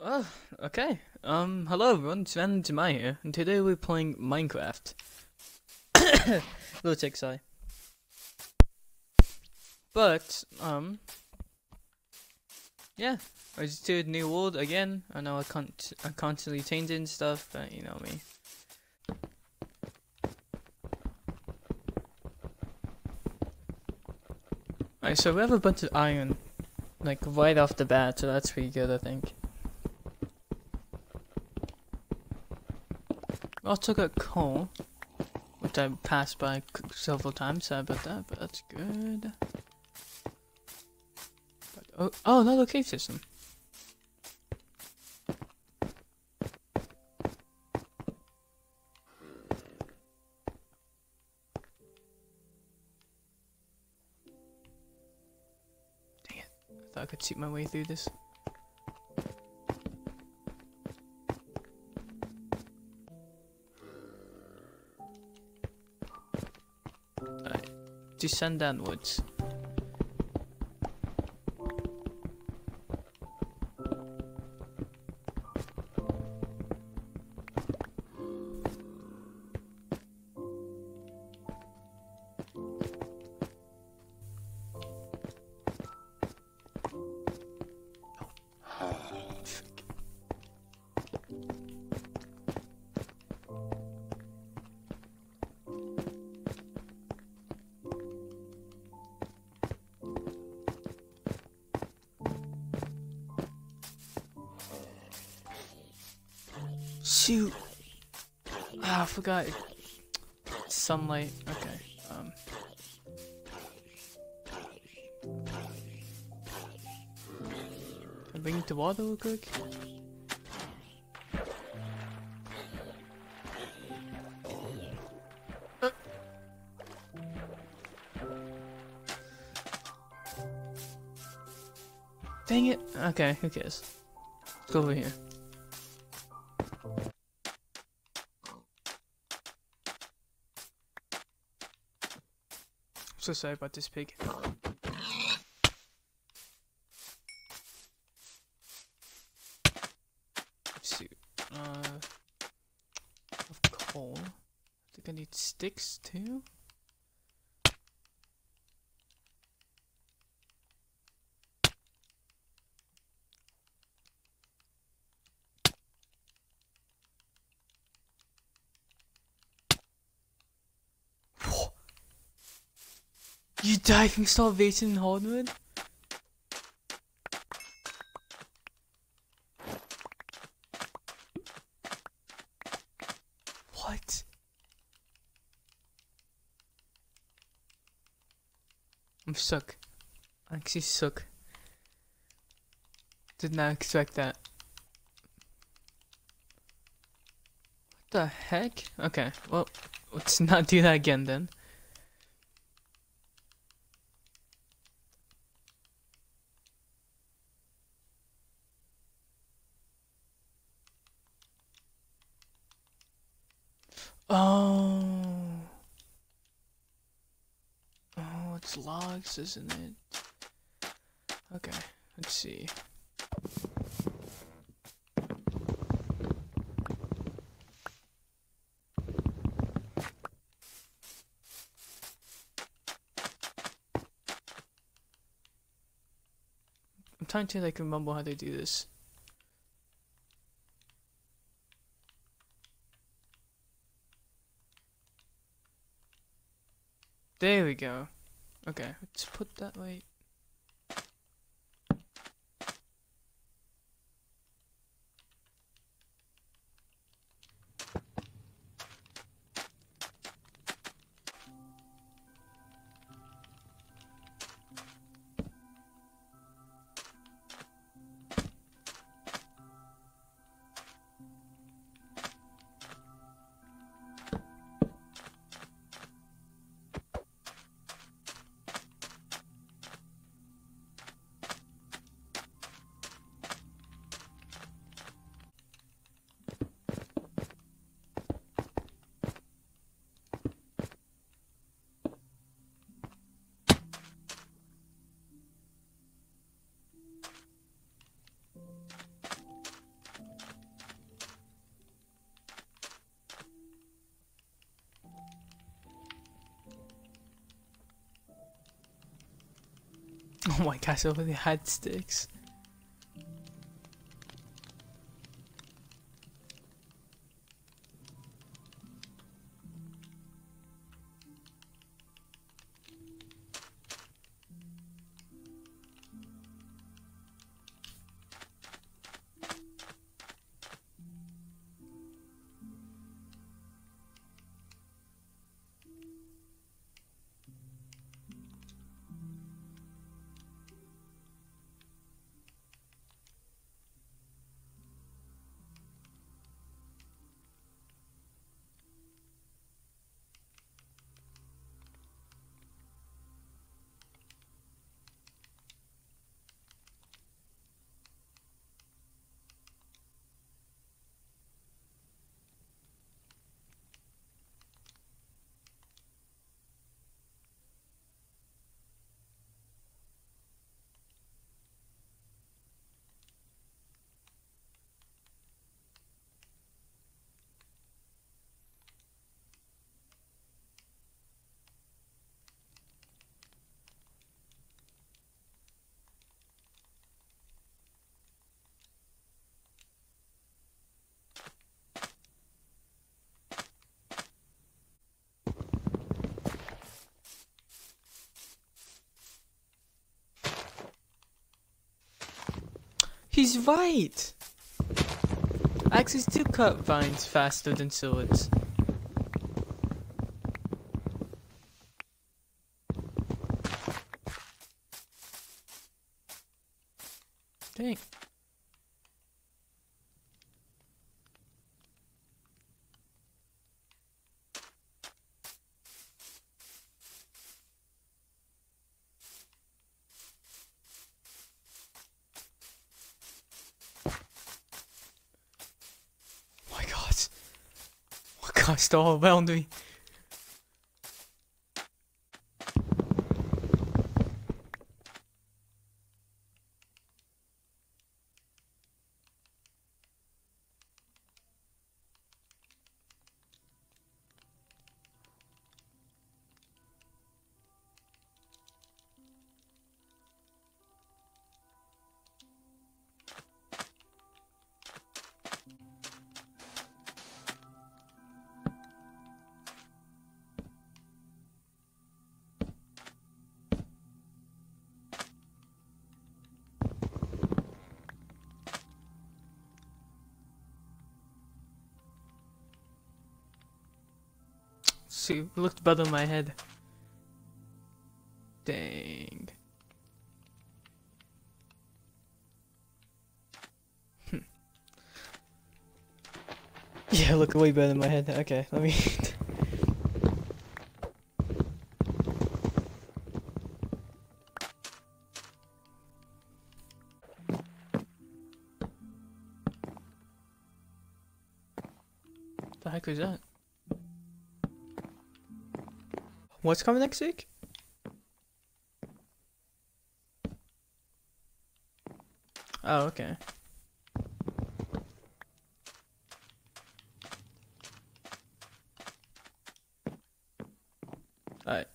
Oh, okay. Hello everyone, it's randomness here, and today we're playing Minecraft. Little tick, sorry. But, yeah. I just did a new world again. I know I'm constantly changing stuff, but you know me. Alright, so we have a bunch of iron, like, right off the bat, so that's pretty good, I think. Also got coal, which I passed by several times, sorry about that, but that's good. But, oh, another cave system. Dang it, I thought I could cheat my way through this. Descend downwards. Shoot! Ah, I forgot. It's sunlight. Okay. Can I bring it to water real quick? Dang it! Okay, who cares? Let's go over here. So sorry about this pig. Let's see. Of coal. I think I need sticks too. You die from starvation in hardwood? What? I'm stuck. I actually suck. Did not expect that. What the heck? Okay, well, let's not do that again then. Oh. Oh, it's logs, isn't it? Okay, let's see. I'm trying to like remember how to do this. There we go. Okay, let's put that right. Oh my gosh, over the had sticks. He's right! Axes do cut vines faster than swords. Dang. Gosh, they're all around me. See, it looked better in my head. Dang. Yeah, look way better in my head. Okay, let me. The heck was that? What's coming next week? Oh, okay. Alright.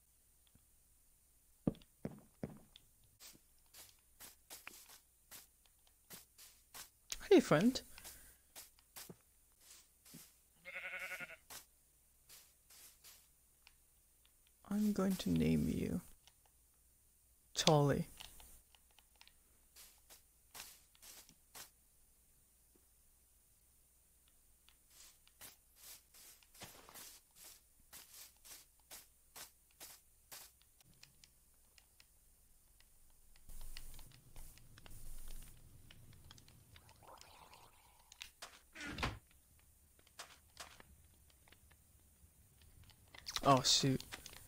Hey, friend. I'm going to name you Charlie. Oh, shoot.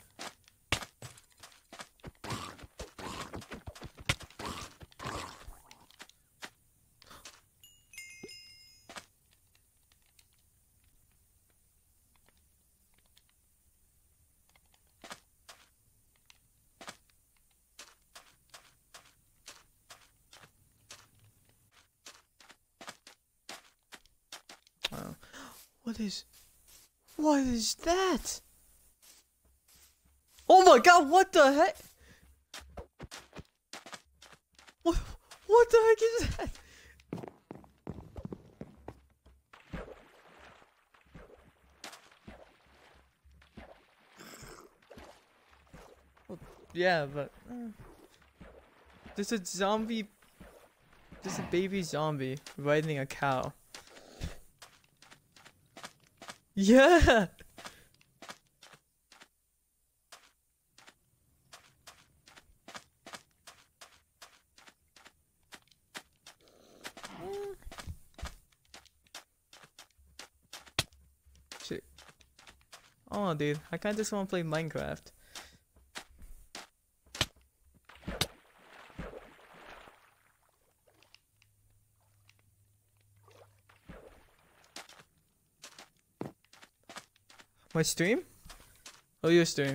Oh. What is that? Oh my god, what the heck? What the heck is that? Well, yeah, but there's a zombie. There's a baby zombie riding a cow. Yeah. Shit. Oh, dude, I kinda just wanna play Minecraft. My stream? Oh, your stream.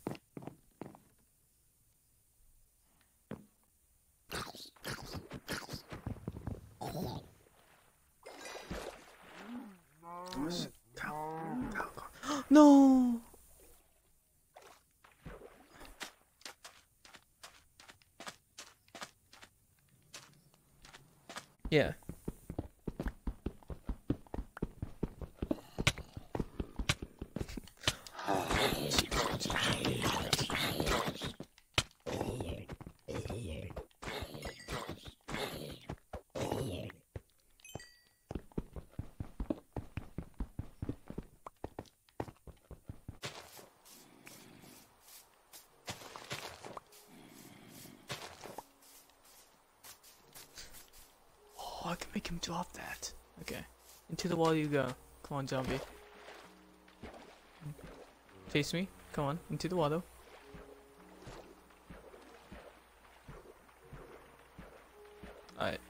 No. Yeah. Oh, I can make him drop that. Okay. Into the wall you go. Come on, zombie. Face me. Come on. Into the water. Alright.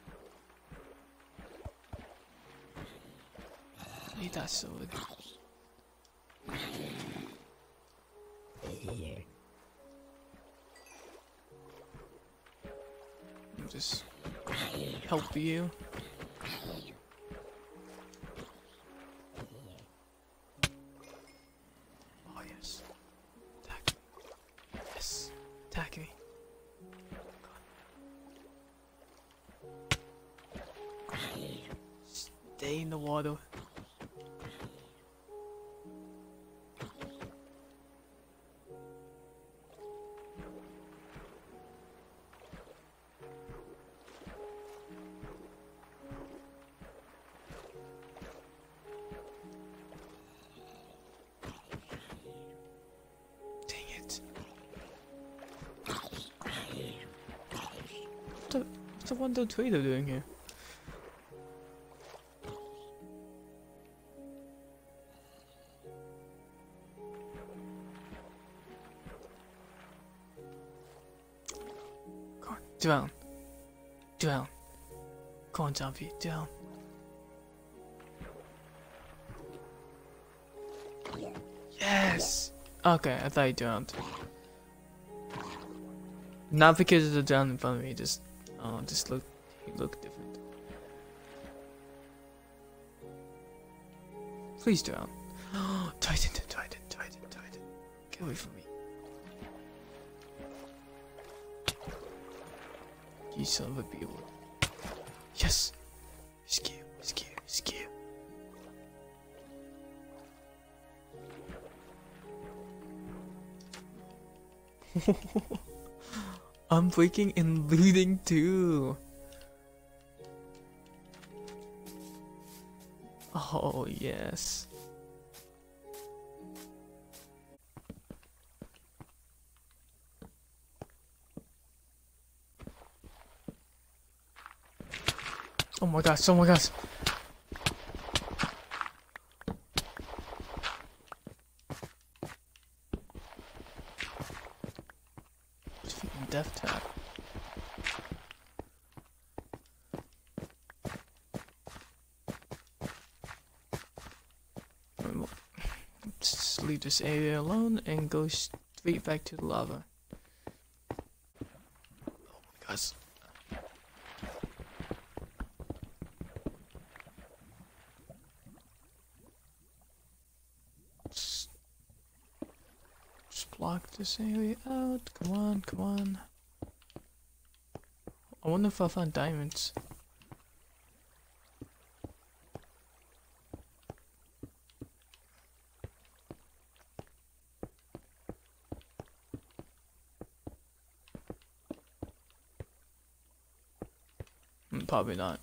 Need that sword. I'll just help you. Oh yes. Attack me. Yes. Attack me. Stay in the water. What's the one trader doing here? Come on, drown. Drown. Come on, zombie, drown. Yes! Okay, I thought he drowned. Not because of the drown in front of me, just he looked different. Please drown. Titan. Get away from me. You son of a beetle. Yes! Skew. I'm breaking and looting too. Oh yes. Oh my gosh. It's freaking death tap. Just leave this area alone and go straight back to the lava. Oh my gosh. Just block this area out. Come on. I wonder if I found diamonds. Probably not.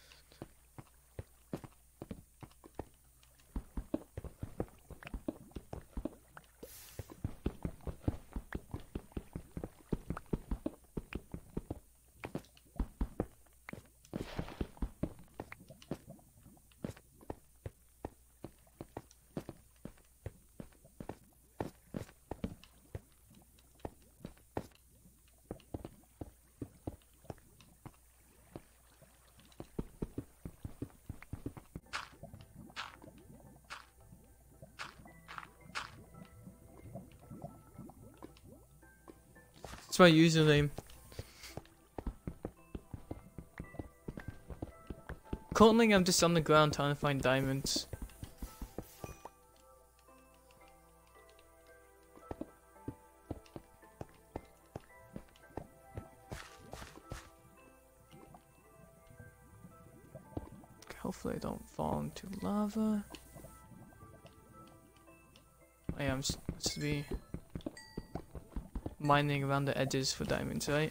It's my username. Currently, I'm just on the ground trying to find diamonds. Hopefully I don't fall into lava. I am supposed to be mining around the edges for diamonds, right?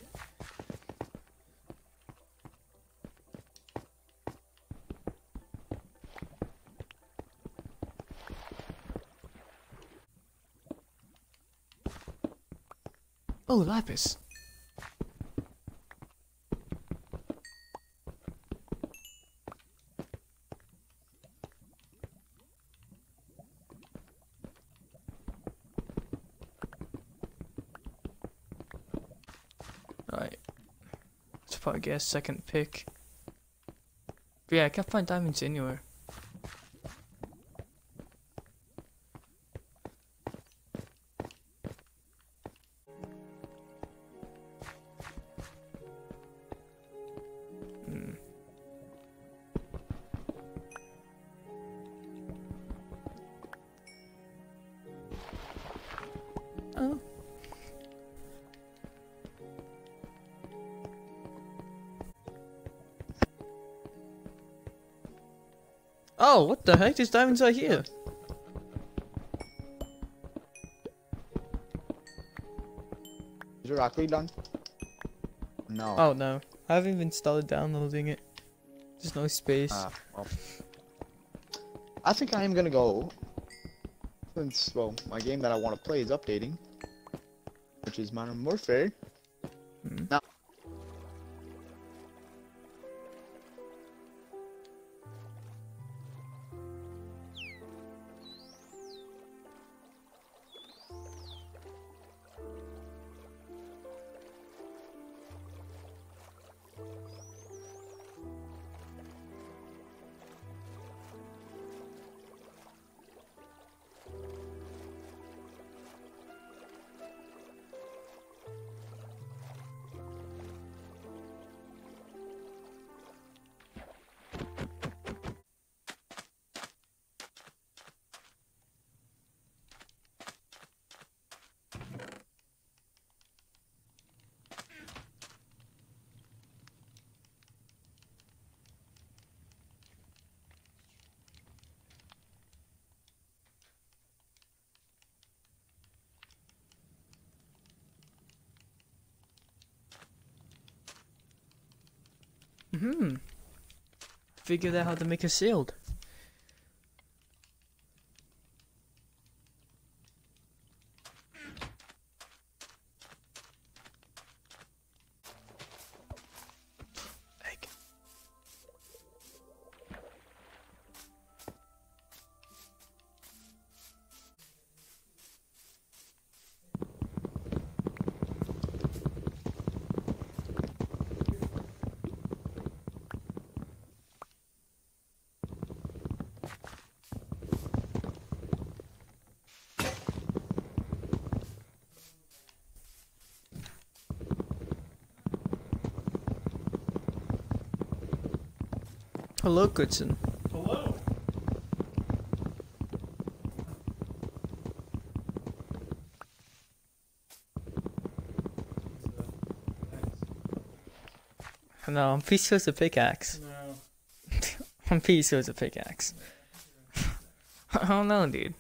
Oh, lapis. Alright. Let's probably get a second pick. But yeah, I can't find diamonds anywhere. Oh. Oh, what the heck? There's diamonds right here. Is your rock done? No. Oh no, I haven't even started downloading it. There's no space. Well. I think I am gonna go. Since, well, my game that I want to play is updating. Which is Modern Warfare. Now. Figured out how to make a shield. Egg. Hello, Goodson. Hello. No, I'm pretty sure it's a pickaxe. No. I'm pretty sure it's a pickaxe. I don't know, dude.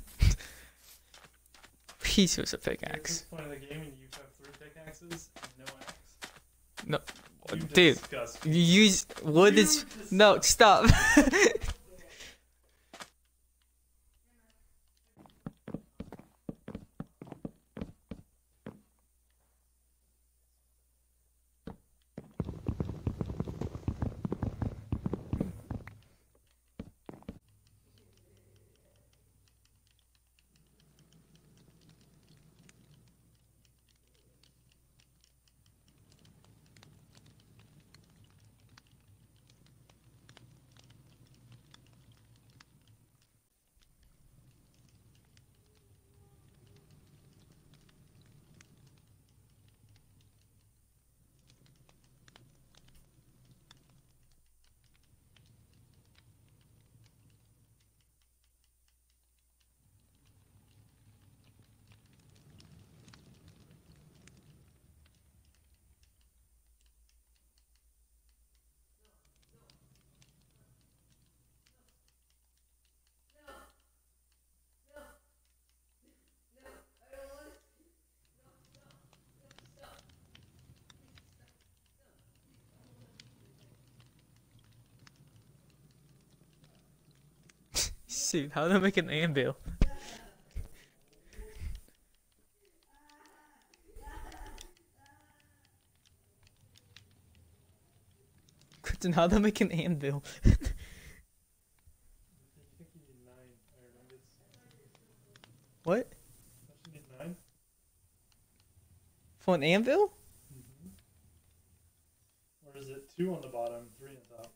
Pretty sure it's a At this pickaxe. point in the game, and you have 3 pickaxes and no axe. No, You dude. disgust You me. use wood You is no. Stop. Shoot, how do I make an anvil? Kristen, how do I make an anvil? I think you need 9 iron ingots. What? Don't you need 9? For an anvil? Or is it 2 on the bottom, 3 on top?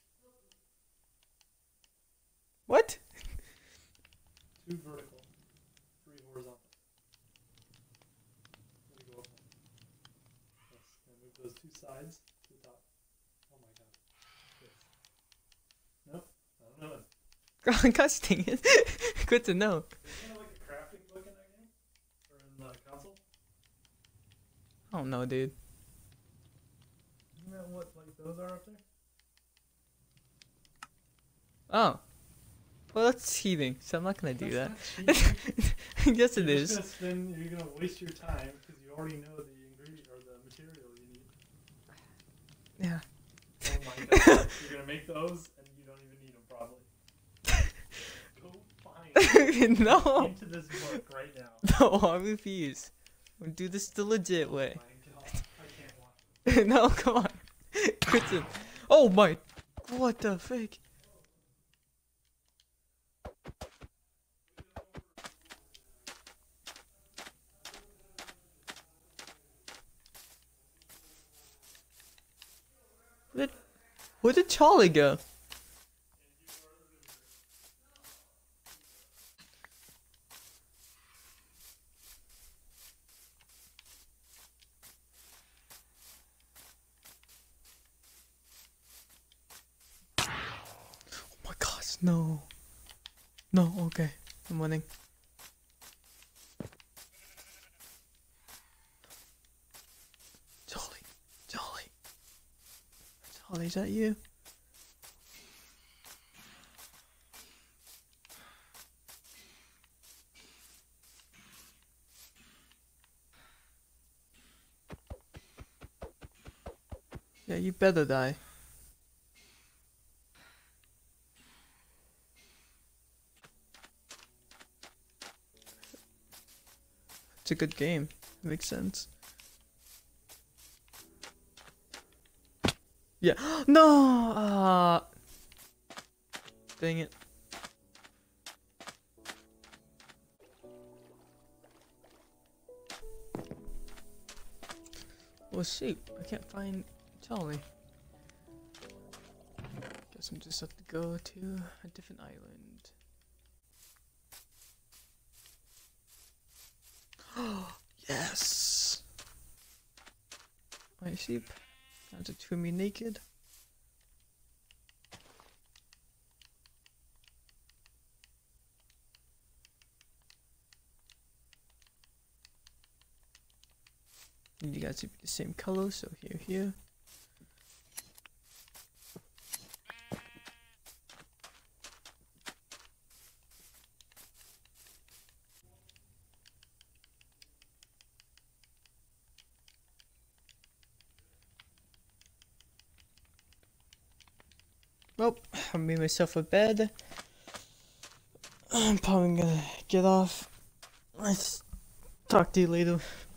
What? 2 vertical, 3 horizontal. Let me go up one. Yes, now move those 2 sides to the top. Oh my god. Yes. Nope, I don't know it. Gosh dang it. Good to know. Is there like a crafting book in that game? Or in the console? I don't know, dude. Isn't that what like those are up there? Oh. Well, that's cheating, so I'm not gonna do that. That's not cheating. Yes, it You're is. just gonna spend, you're gonna waste your time because you already know the ingredient or the material you need. Yeah. Oh my god. You're gonna make those and you don't even need them probably. Go find No. into this book right now. No, I refuse. We'll do this the legit Oh way. my god. I can't watch it. No, come on. Kristen. Oh my. What the frick? Where did Charlie go? Oh my gosh, no. No, okay. I'm winning. Charlie. Charlie. Charlie, is that you? Yeah, you better die. It's a good game. Makes sense. Yeah. No! Dang it. Well, shoot. I can't find Charlie. Guess I'm just have to go to a different island. Yes! My sheep. Now to twin me naked. Need you guys to be the same color, so here. Well, I made myself a bed. I'm probably gonna get off. Let's talk to you later.